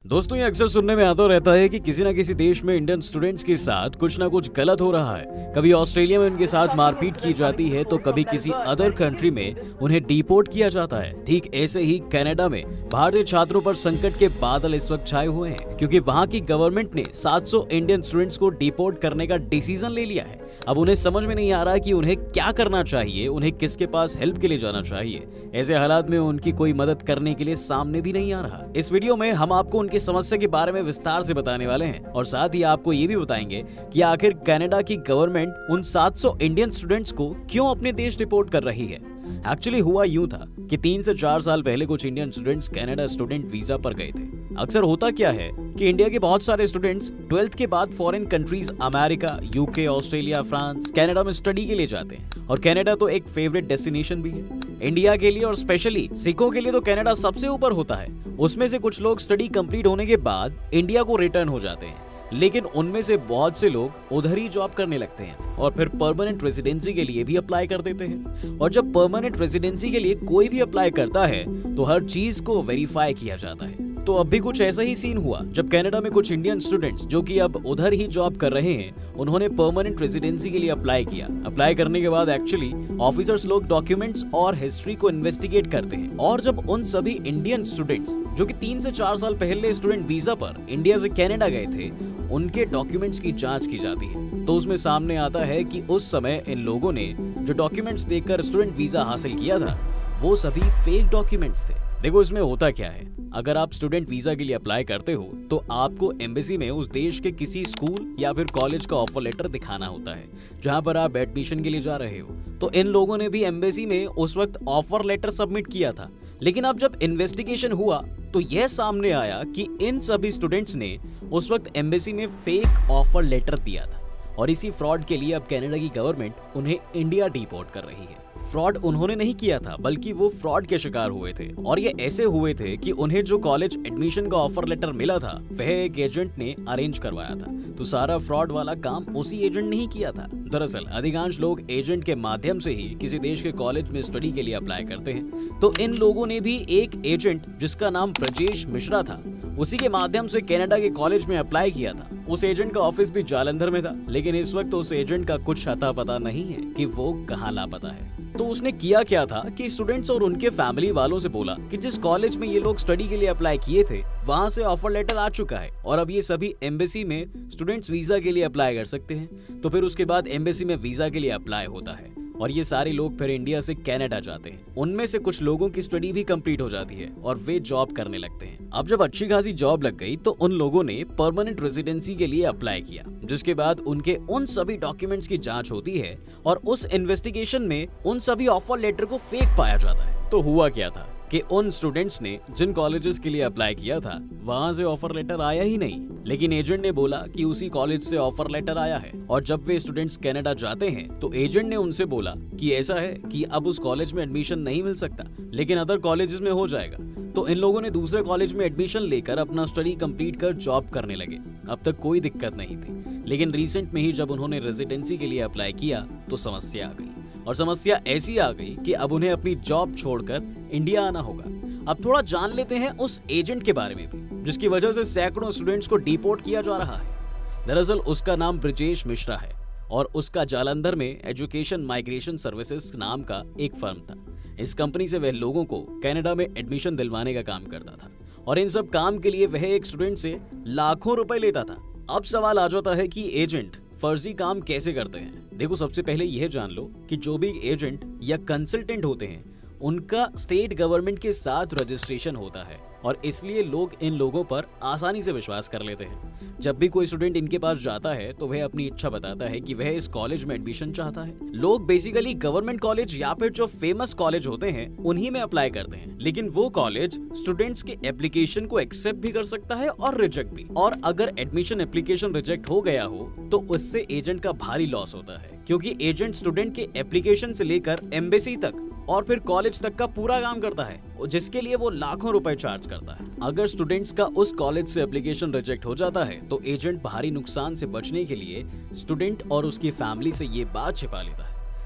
दोस्तों, ये अक्सर सुनने में आता रहता है कि किसी न किसी देश में इंडियन स्टूडेंट्स के साथ कुछ ना कुछ गलत हो रहा है। कभी ऑस्ट्रेलिया में उनके साथ मारपीट की जाती है तो कभी किसी अदर कंट्री में उन्हें डिपोर्ट किया जाता है। ठीक ऐसे ही कनाडा में भारतीय छात्रों पर संकट के बादल इस वक्त छाए हुए हैं, क्योंकि वहां की गवर्नमेंट ने 700 इंडियन स्टूडेंट्स को डिपोर्ट करने का डिसीजन ले लिया है। अब उन्हें समझ में नहीं आ रहा कि उन्हें क्या करना चाहिए, उन्हें किसके पास हेल्प के लिए जाना चाहिए। ऐसे हालात में उनकी कोई मदद करने के लिए सामने भी नहीं आ रहा। इस वीडियो में हम आपको उनकी समस्या के बारे में विस्तार से बताने वाले हैं और साथ ही आपको ये भी बताएंगे कि आखिर कनाडा की गवर्नमेंट उन 700 इंडियन स्टूडेंट्स को क्यों अपने देश डिपोर्ट कर रही है। एक्चुअली हुआ यूं था कि 3 से 4 साल पहले कुछ Indian students Canada student visa पर गए थे। अक्सर होता क्या है कि इंडिया के बहुत सारे स्टूडेंट्स 12th के बाद foreign countries America, UK, Australia, France, Canada में स्टडी के लिए जाते हैं और कनाडा तो एक फेवरेट डेस्टिनेशन भी है इंडिया के लिए, और स्पेशली सिखों के लिए तो कनाडा सबसे ऊपर होता है। उसमें से कुछ लोग स्टडी कंप्लीट होने के बाद इंडिया को रिटर्न हो जाते हैं, लेकिन उनमें से बहुत से लोग उधर ही जॉब करने लगते हैं और फिर परमानेंट रेजिडेंसी के लिए भी अप्लाई कर देते हैं। और जब परमानेंट रेजिडेंसी के लिए कोई भी अप्लाई करता है तो हर चीज को वेरीफाई किया जाता है। तो अब भी कुछ ऐसा ही सीन हुआ जब कनाडा में कुछ इंडियन स्टूडेंट्स जो कि अब उधर ही जॉब कर रहे हैं, उन्होंने परमानेंट रेजिडेंसी के लिए अप्लाई किया। अप्लाई करने के बाद एक्चुअली ऑफिसर्स लोग डॉक्यूमेंट्स और हिस्ट्री को इन्वेस्टिगेट करते हैं, और जब उन सभी इंडियन स्टूडेंट्स जो कि 3 से 4 साल पहले स्टूडेंट वीजा पर इंडिया से कनाडा गए थे, उनके डॉक्यूमेंट्स की जांच की जाती है। तो उसमें सामने आता है कि उस समय इन लोगों ने जो डॉक्यूमेंट्स देकर स्टूडेंट वीजा हासिल किया था वो सभी फेक डॉक्यूमेंट्स थे। देखो, इसमें होता क्या है, अगर आप स्टूडेंट वीजा के लिए अप्लाई करते हो तो आपको एम्बेसी में उस देश के किसी स्कूल या फिर कॉलेज का ऑफर लेटर दिखाना होता है जहां पर आप एडमिशन के लिए जा रहे हो। तो इन लोगों ने भी एम्बेसी में उस वक्त ऑफर लेटर सबमिट किया था, लेकिन अब जब इन्वेस्टिगेशन हुआ तो यह सामने आया कि इन सभी स्टूडेंट्स ने उस वक्त एम्बेसी में फेक ऑफर लेटर दिया था, और इसी फ्रॉड के लिए अब कनाडा की गवर्नमेंट उन्हें इंडिया डिपोर्ट कर रही है। फ्रॉड उन्होंने नहीं किया था, बल्कि वो फ्रॉड के शिकार हुए थे, और ये ऐसे हुए थे कि उन्हें जो कॉलेज एडमिशन का ऑफर लेटर मिला था वह एक एजेंट ने अरेंज करवाया था। तो सारा फ्रॉड वाला काम उसी एजेंट ने ही किया था। दरअसल अधिकांश लोग एजेंट के माध्यम से ही किसी देश के कॉलेज में स्टडी के लिए अप्लाई करते हैं। तो इन लोगों ने भी एक एजेंट जिसका नाम ब्रजेश मिश्रा था, उसी के माध्यम से कनाडा के कॉलेज में अप्लाई किया था। उस एजेंट का ऑफिस भी जालंधर में था, लेकिन इस वक्त उस एजेंट का कुछ अता पता नहीं है कि वो कहाँ लापता है। तो उसने किया क्या था कि स्टूडेंट्स और उनके फैमिली वालों से बोला कि जिस कॉलेज में ये लोग स्टडी के लिए अप्लाई किए थे वहां से ऑफर लेटर आ चुका है और अब ये सभी एम्बेसी में स्टूडेंट्स वीजा के लिए अप्लाई कर सकते हैं। तो फिर उसके बाद एम्बेसी में वीजा के लिए अप्लाई होता है और ये सारे लोग फिर इंडिया से कनाडा जाते हैं। उनमें से कुछ लोगों की स्टडी भी कंप्लीट हो जाती है और वे जॉब करने लगते हैं। अब जब अच्छी खासी जॉब लग गई तो उन लोगों ने परमानेंट रेजिडेंसी के लिए अप्लाई किया, जिसके बाद उनके उन सभी डॉक्यूमेंट्स की जांच होती है और उस इन्वेस्टिगेशन में उन सभी ऑफर लेटर को फेक पाया जाता है। तो हुआ क्या था कि उन स्टूडेंट्स ने जिन कॉलेजेस के लिए अप्लाई किया था वहां से ऑफर लेटर आया ही नहीं, लेकिन एजेंट ने बोला कि उसी कॉलेज से ऑफर लेटर आया है। और जब वे स्टूडेंट्स कनाडा जाते हैं तो एजेंट ने उनसे बोला कि ऐसा है कि अब उस कॉलेज में एडमिशन नहीं मिल सकता, लेकिन अदर कॉलेजेस में हो जाएगा। तो इन लोगों ने दूसरे कॉलेज में एडमिशन लेकर अपना स्टडी कंप्लीट कर जॉब करने लगे। अब तक कोई दिक्कत नहीं थी, लेकिन रिसेंट में ही जब उन्होंने रेजिडेंसी के लिए अप्लाई किया तो समस्या आ गई, और समस्या ऐसी आ गई कि अब उन्हें अपनी जॉब छोड़कर इंडिया आना होगा। अब थोड़ा जान लेते हैं उस एजेंट के बारे में भी जिसकी वजह से सैकड़ों स्टूडेंट्स को डिपोर्ट किया जा रहा है। दरअसल उसका नाम ब्रजेश मिश्रा है और उसका जालंधर में एजुकेशन माइग्रेशन सर्विसेज नाम का एक फर्म था। इस कंपनी से वह लोगों को कनाडा में एडमिशन दिलवाने का काम करता था और इन सब काम के लिए वह एक स्टूडेंट से लाखों रुपए लेता था। अब सवाल आ जाता है कि एजेंट फर्जी काम कैसे करते हैं। देखो, सबसे पहले यह जान लो कि जो भी एजेंट या कंसल्टेंट होते हैं उनका स्टेट गवर्नमेंट के साथ रजिस्ट्रेशन होता है और इसलिए लोग इन लोगों पर आसानी से विश्वास कर लेते हैं। जब भी कोई स्टूडेंट इनके पास जाता है तो वह अपनी इच्छा बताता है कि वह इस कॉलेज में एडमिशन चाहता है। लोग बेसिकली गवर्नमेंट कॉलेज या फिर जो फेमस कॉलेज होते हैं उन्हीं में अप्लाई करते हैं, लेकिन वो कॉलेज स्टूडेंट्स के एप्लीकेशन को एक्सेप्ट भी कर सकता है और रिजेक्ट भी। और अगर एडमिशन एप्लीकेशन रिजेक्ट हो गया हो तो उससे एजेंट का भारी लॉस होता है, क्योंकि एजेंट स्टूडेंट के एप्लीकेशन से लेकर एम्बेसी तक और फिर कॉलेज तक का पूरा काम करता है, जिसके लिए वो लाखों रुपए चार्ज करता है। अगर स्टूडेंट्स का उस कॉलेज से एप्लीकेशन रिजेक्ट हो जाता है तो एजेंट भारी नुकसान से बचने के लिए स्टूडेंट और उसकी फैमिली से ये बात छिपा लेता है।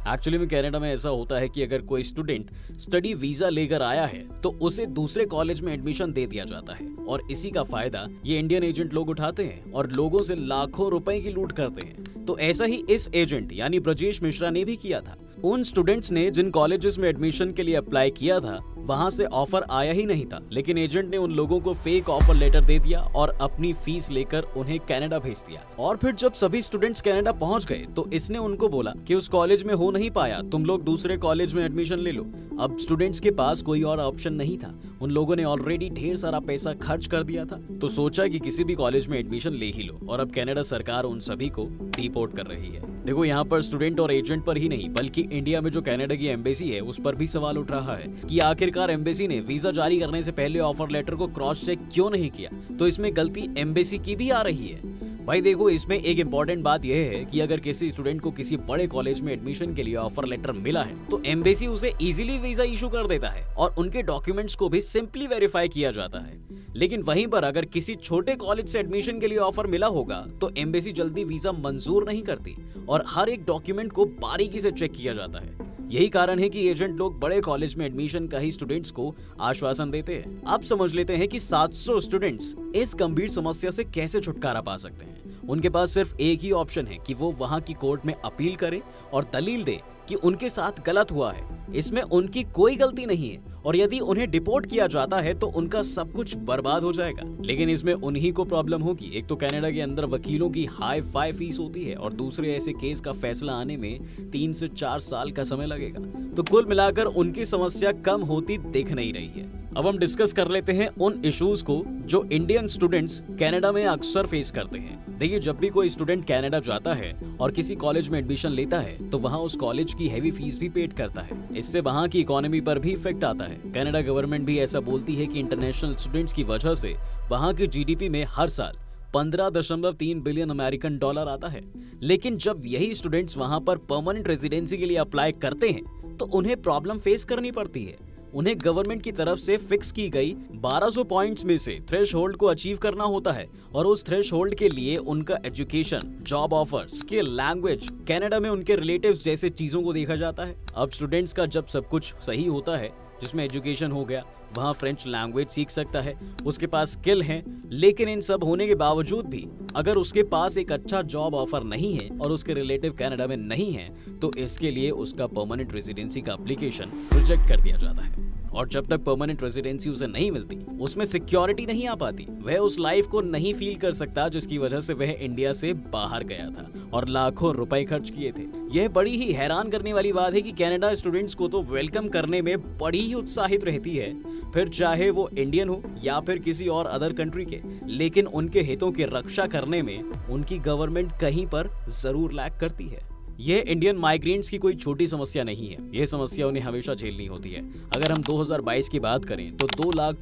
एक्चुअली में कनाडा में ऐसा होता है कि अगर कोई स्टूडेंट स्टडी वीजा लेकर आया है तो उसे दूसरे कॉलेज में एडमिशन दे दिया जाता है और इसी का फायदा ये इंडियन एजेंट लोग उठाते हैं और लोगों से लाखों रुपए की लूट करते हैं। तो ऐसा ही इस एजेंट यानी ब्रजेश मिश्रा ने भी किया था। उन स्टूडेंट्स ने जिन कॉलेजेस में एडमिशन के लिए अप्लाई किया था वहां से ऑफर आया ही नहीं था, लेकिन एजेंट ने उन लोगों को फेक ऑफर लेटर दे दिया और अपनी फीस लेकर उन्हें कनाडा भेज दिया। और फिर जब सभी स्टूडेंट्स कनाडा पहुंच गए तो इसने उनको बोला कि उस कॉलेज में हो नहीं पाया, तुम लोग दूसरे कॉलेज में एडमिशन ले लो। अब स्टूडेंट्स के पास कोई और ऑप्शन नहीं था, उन लोगों ने ऑलरेडी ढेर सारा पैसा खर्च कर दिया था, तो सोचा कि किसी भी कॉलेज में एडमिशन ले ही लो। और अब कनाडा सरकार उन सभी को डिपोर्ट कर रही है। देखो यहाँ पर स्टूडेंट और एजेंट पर ही नहीं बल्कि इंडिया में जो कनाडा की एम्बेसी है उस पर भी सवाल उठ रहा है कि आखिरकार एम्बेसी ने वीजा जारी करने से पहले ऑफर लेटर को क्रॉस चेक क्यों नहीं किया। तो इसमें गलती एम्बेसी की भी आ रही है। भाई देखो, इसमें एक इम्पॉर्टेंट बात यह है कि अगर किसी स्टूडेंट को किसी बड़े कॉलेज में एडमिशन के लिए ऑफर लेटर मिला है तो एम्बेसी उसे इजीली वीजा इशू कर देता है और उनके डॉक्यूमेंट्स को भी सिंपली वेरीफाई किया जाता है। लेकिन वहीं पर अगर किसी छोटे कॉलेज से एडमिशन के लिए ऑफर मिला होगा तो एम्बेसी जल्दी वीजा मंजूर नहीं करती और हर एक डॉक्यूमेंट को बारीकी से चेक किया जाता है। यही कारण है कि एजेंट लोग बड़े कॉलेज में एडमिशन का ही स्टूडेंट्स को आश्वासन देते हैं। अब समझ लेते हैं कि 700 स्टूडेंट्स इस गंभीर समस्या से कैसे छुटकारा पा सकते हैं। उनके पास सिर्फ एक ही ऑप्शन है कि वो वहां की कोर्ट में अपील करें और दलील दे कि उनके साथ गलत हुआ है, इसमें उनकी कोई गलती नहीं है और यदि उन्हें डिपोर्ट किया जाता है तो उनका सब कुछ बर्बाद हो जाएगा। लेकिन इसमें उन्हीं को प्रॉब्लम होगी। एक तो कनाडा के अंदर वकीलों की हाई फाई फीस होती है और दूसरे ऐसे केस का फैसला आने में 3 से 4 साल का समय लगेगा। तो कुल मिलाकर उनकी समस्या कम होती दिख नहीं रही है। अब हम डिस्कस कर लेते हैं उन इश्यूज को जो इंडियन स्टूडेंट्स कनाडा में अक्सर फेस करते हैं। देखिए, जब भी कोई स्टूडेंट कनाडा जाता है और किसी कॉलेज में एडमिशन लेता है तो वहां उस कॉलेज की हैवी फीस भी पेड करता है। इससे वहां की इकोनॉमी पर भी इफेक्ट आता है। कनाडा गवर्नमेंट भी ऐसा बोलती है कि इंटरनेशनल स्टूडेंट्स की वजह से वहां की जीडीपी में हर साल 15.3 बिलियन अमेरिकन डॉलर आता है। लेकिन जब यही स्टूडेंट्स वहां पर परमानेंट रेजिडेंसी के लिए अप्लाई करते हैं तो उन्हें प्रॉब्लम फेस करनी पड़ती है। उन्हें गवर्नमेंट की तरफ से फिक्स की गई 1200 पॉइंट्स में से थ्रेशहोल्ड को अचीव करना होता है और उस थ्रेशहोल्ड के लिए उनका education, job offer, skill, language, Canada में उनके रिलेटिव्स जैसे चीजों को देखा जाता है। अब स्टूडेंट्स का जब सब कुछ सही होता है, जिसमें एजुकेशन हो गया, वहाँ फ्रेंच लैंग्वेज सीख सकता है, उसके पास स्किल है, लेकिन इन सब होने के बावजूद भी अगर उसके पास एक अच्छा जॉब ऑफर नहीं है और उसके रिलेटिव कनाडा में नहीं है तो इसके लिए उसका परमानेंट रेजिडेंसी का एप्लीकेशन रिजेक्ट कर दिया जाता है। और जब तक परमानेंट रेजिडेंसी उसे नहीं मिलती, उसमें सिक्योरिटी नहीं आ पाती, वह उस लाइफ को नहीं फील कर सकता जिसकी वजह से वह इंडिया से बाहर गया था और लाखों रुपए खर्च किए थे। यह बड़ी ही हैरान करने वाली बात है कि कनाडा स्टूडेंट्स को तो वेलकम करने में बड़ी ही उत्साहित रहती है, फिर चाहे वो इंडियन हो या फिर किसी और अदर कंट्री के, लेकिन उनके हितों की रक्षा करने में उनकी गवर्नमेंट कहीं पर जरूर लैग करती है। यह इंडियन माइग्रेंट्स की कोई छोटी समस्या नहीं है, यह समस्या उन्हें हमेशा झेलनी होती है। अगर हम 2022 की बात करें तो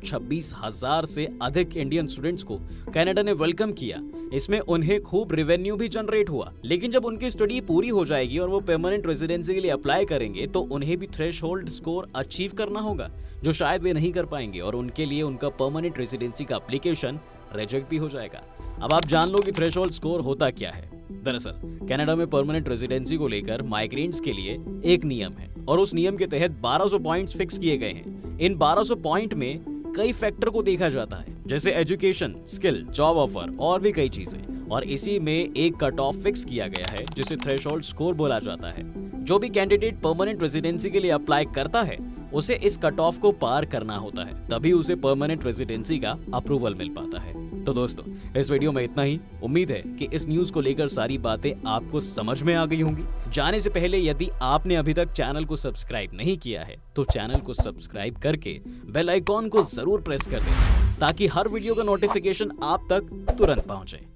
2,26,000 से अधिक इंडियन स्टूडेंट्स को कनाडा ने वेलकम किया। इसमें उन्हें खूब रेवेन्यू भी जनरेट हुआ। लेकिन जब उनकी स्टडी पूरी हो जाएगी और वो परमानेंट रेजिडेंसी के लिए अप्लाई करेंगे तो उन्हें भी थ्रेशहोल्ड स्कोर अचीव करना होगा, जो शायद वे नहीं कर पाएंगे और उनके लिए उनका परमानेंट रेजिडेंसी का एप्लीकेशन रिजेक्ट भी हो जाएगा। अब आप जान लो कि थ्रेशहोल्ड स्कोर होता क्या है। दरअसल कनाडा में परमानेंट रेजिडेंसी को लेकर माइग्रेंट्स के लिए एक नियम है और उस नियम के तहत 1200 पॉइंट्स फिक्स किए गए हैं। इन 1200 पॉइंट में कई फैक्टर को देखा जाता है, जैसे एजुकेशन, स्किल, जॉब ऑफर और भी कई चीजें, और इसी में एक कट ऑफ फिक्स किया गया है जिसे थ्रेशहोल्ड स्कोर बोला जाता है। जो भी कैंडिडेट परमानेंट रेजिडेंसी के लिए अप्लाई करता है उसे इस कट ऑफ को पार करना होता है, तभी उसे परमानेंट रेजिडेंसी का अप्रूवल मिल पाता है। तो दोस्तों, इस वीडियो में इतना ही। उम्मीद है कि इस न्यूज को लेकर सारी बातें आपको समझ में आ गई होंगी। जाने से पहले यदि आपने अभी तक चैनल को सब्सक्राइब नहीं किया है तो चैनल को सब्सक्राइब करके बेल आइकॉन को जरूर प्रेस कर दें ताकि हर वीडियो का नोटिफिकेशन आप तक तुरंत पहुंचे।